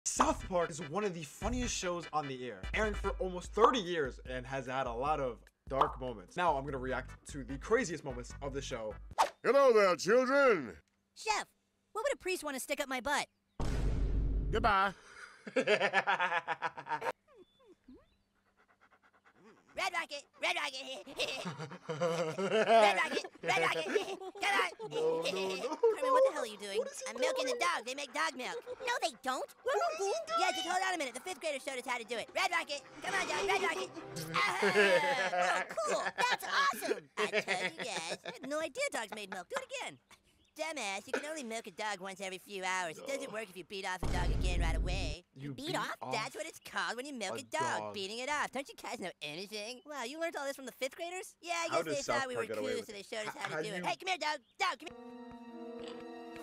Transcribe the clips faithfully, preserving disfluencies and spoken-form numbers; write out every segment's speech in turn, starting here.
South Park is one of the funniest shows on the air, airing for almost thirty years and has had a lot of dark moments. Now I'm gonna react to the craziest moments of the show. Hello there, children. Chef, what would a priest want to stick up my butt? Goodbye. Red Rocket, Red Rocket, Red Rocket, Red Rocket, come on. No, no, no. Carmen, what the hell are you doing? I'm milking the dog. They make dog milk. No, they don't. Yeah, just hold on a minute. The fifth graders showed us how to do it. Red Rocket, come on, dog, Red Rocket. Ah, oh, cool. That's awesome. I told you guys. I had no idea dogs made milk. Do it again. Dumbass, you can only milk a dog once every few hours. It doesn't work if you beat off a dog again right away. You beat, beat off? off That's what it's called when you milk a a, dog, dog. beating it off. Don't you guys know anything? Wow, you learned all this from the fifth graders? Yeah, I How guess does they South thought we were Park get away cool, with so they it? showed us H- how to how do do it. you- Hey, come here, dog. Dog, come here.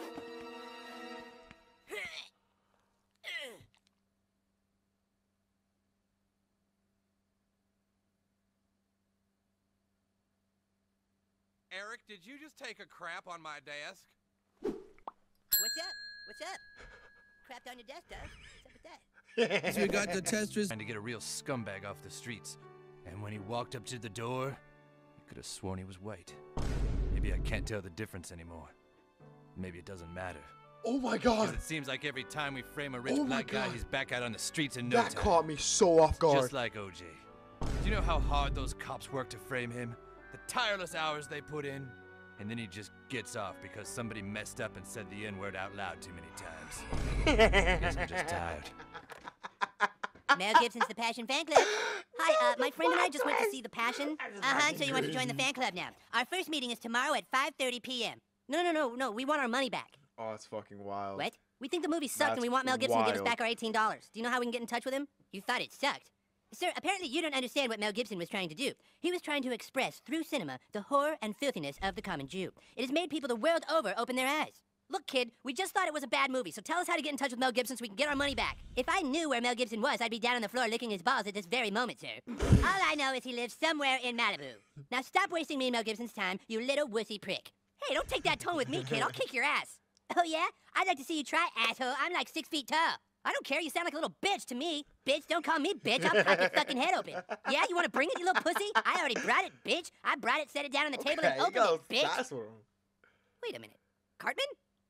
Eric, did you just take a crap on my desk? What's up? What's up? Crapped on your desk, Doug. What's up with that? So we got the testers. Trying to get a real scumbag off the streets. And when he walked up to the door, you could have sworn he was white. Maybe I can't tell the difference anymore. Maybe it doesn't matter. Oh my 'Cause god! it seems like every time we frame a rich Oh my black guy, God. he's back out on the streets in no That time. caught me so off guard. Just like O J. Do you know how hard those cops work to frame him? The tireless hours they put in? And then he just gets off because somebody messed up and said the N-word out loud too many times. Guess I'm just tired. Mel Gibson's The Passion Fan Club. Hi, uh, my friend and I just went to see The Passion. Uh-huh, so you want to join the fan club now. Our first meeting is tomorrow at five thirty p m No, no, no, no, we want our money back. Oh, it's fucking wild. What? We think the movie sucked and we That's want Mel Gibson to give us wild. back our eighteen dollars. Do you know how we can get in touch with him? You thought it sucked. Sir, apparently you don't understand what Mel Gibson was trying to do. He was trying to express, through cinema, the horror and filthiness of the common Jew. It has made people the world over open their eyes. Look, kid, we just thought it was a bad movie, so tell us how to get in touch with Mel Gibson so we can get our money back. If I knew where Mel Gibson was, I'd be down on the floor licking his balls at this very moment, sir. All I know is he lives somewhere in Malibu. Now stop wasting me and Mel Gibson's time, you little wussy prick. Hey, don't take that tone with me, kid. I'll kick your ass. Oh, yeah? I'd like to see you try, asshole. I'm like six feet tall. I don't care. You sound like a little bitch to me. Bitch, don't call me bitch. I'll crack your fucking head open. Yeah, you want to bring it, you little pussy? I already brought it, bitch. I brought it, set it down on the table, and Okay, you opened go it, bitch. fast with him. Wait a minute. Cartman?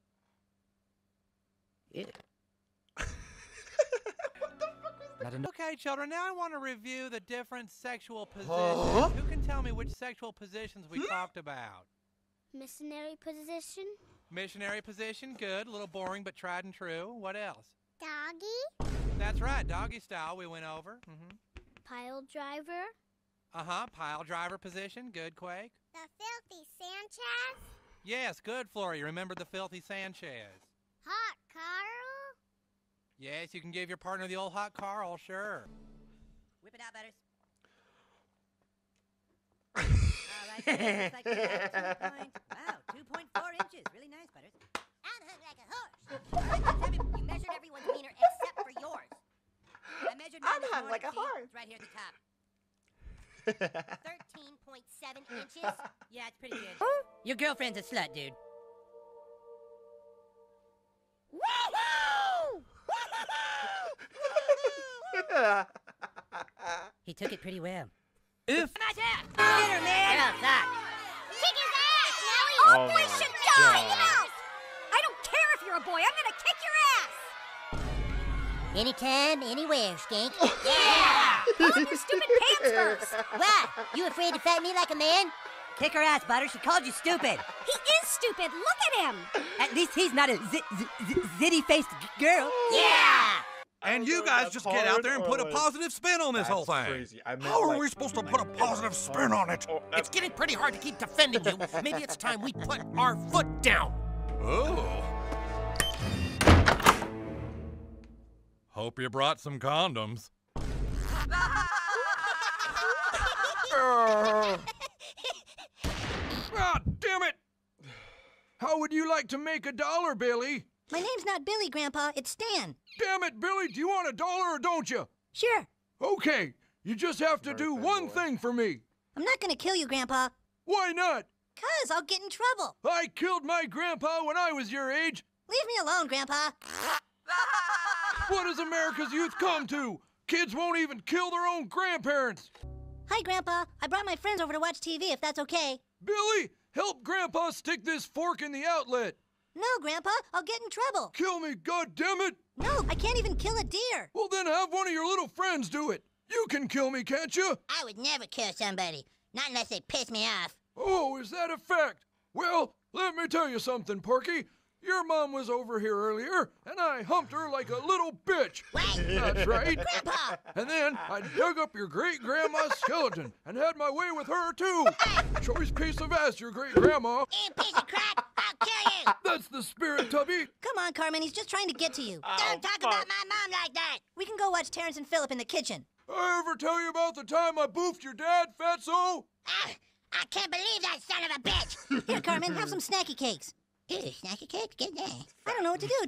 Yeah. Not enough. Okay, children, now I want to review the different sexual positions. Huh? Who can tell me which sexual positions we talked about? Missionary position. Missionary position, good. A little boring, but tried and true. What else? Doggy. That's right, doggy style we went over. Mm-hmm. Pile driver. Uh-huh, pile driver position, good, Quake. The filthy Sanchez. Yes, good, Flora. You remember the filthy Sanchez. Hot Carl. Yes, you can give your partner the old hot Carl, sure. Whip it out, Butters. All right, so it looks like we got two point, wow, two point four inches. Really nice, Butters. I'm hung like a horse. Every- you measured everyone's wiener except for yours. I measured mine I'm this hung morning. like a See? horse. It's right here at the top. thirteen point seven inches. Yeah, it's pretty good. Your girlfriend's a slut, dude. He took it pretty well. If Come on, Jack! Get her, man! Get outside. Kick his ass, Nelly. Oh my should God. die. Mouse. I don't care if you're a boy. I'm gonna kick your ass. Anytime, anywhere, Skank. Yeah. Pull on your stupid pants first. What? You afraid to fight me like a man? Kick her ass, Butter. She called you stupid. He is stupid. Look at him. At least he's not a zi- zi- zitty-faced girl. Yeah. And don't you know if guys that's just get out hard there and or put a like- positive spin on this That's whole thing. crazy. I meant How are like- we supposed to like put a positive spin on it? Oh, it's getting pretty hard to keep defending you, maybe it's time we put our foot down. Oh. Hope you brought some condoms. Ah, damn it! How would you like to make a dollar, Billy? My name's not Billy, Grandpa. It's Stan. Damn it, Billy, do you want a dollar or don't you? Sure. Okay, you just have to Very do good one boy. thing for me. I'm not gonna kill you, Grandpa. Why not? Cause I'll get in trouble. I killed my grandpa when I was your age. Leave me alone, Grandpa. What has America's youth come to? Kids won't even kill their own grandparents. Hi, Grandpa. I brought my friends over to watch T V, if that's okay. Billy, help Grandpa stick this fork in the outlet. No, Grandpa. I'll get in trouble. Kill me, goddammit! No, I can't even kill a deer. Well, then have one of your little friends do it. You can kill me, can't you? I would never kill somebody. Not unless they piss me off. Oh, is that a fact? Well, let me tell you something, Porky. Your mom was over here earlier, and I humped her like a little bitch. What? That's right. Grandpa! And then I dug up your great-grandma's skeleton and had my way with her, too. Choice piece of ass, your great-grandma. You piece of crap! I'll kill you! That's the spirit, Tubby. Come on, Carmen. He's just trying to get to you. Oh, Don't talk fuck. about my mom like that. We can go watch Terrence and Philip in the kitchen. I ever tell you about the time I boofed your dad, Fatso? Ah, I can't believe that son of a bitch! Here, Carmen, have some snacky cakes. Ew, snacky cakes? Get that. I don't know what to do.